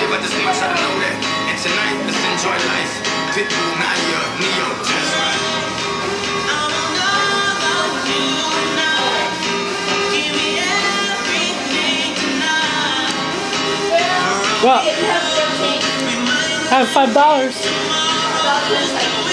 I just want y'all to know that. And tonight, let's enjoy life. Pitbull, Naya, Neo, that's right. Well, I have $5.